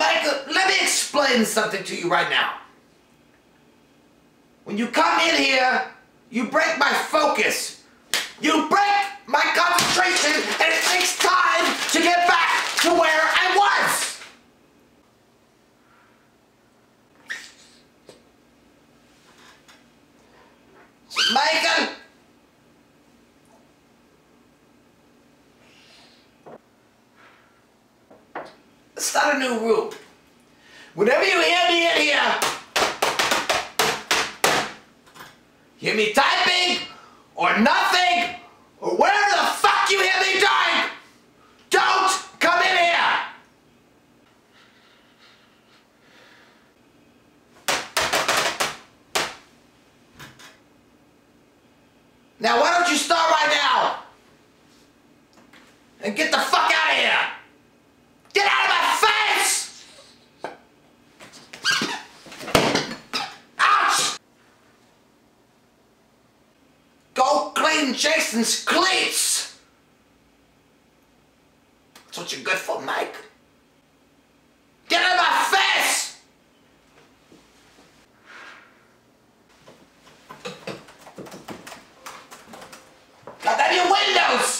Michael, let me explain something to you right now. When you come in here, you break my focus. You break my concentration, and it takes time to get back to where I was. Michael! Let's start a new rule. Whenever you hear me in here, hear me typing, or nothing, or whatever the fuck you hear me doing, don't come in here! Now why don't you start right now? And get the fuck out of here! Get out of my face! Ouch! Go clean Jason's cleats! That's what you're good for, Mike. Get out of my face! Got that in your windows!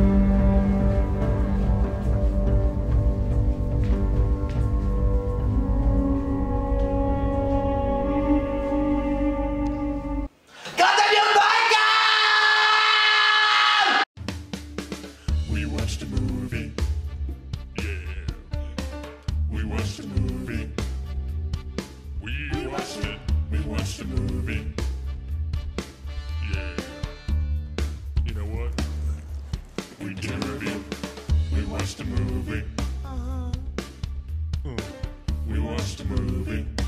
Got that in your bacon! We watched a movie. Yeah. We watched a movie. We watched it. We watched a movie. Yeah. You know what? We did a review. We watched a movie. We watched a movie.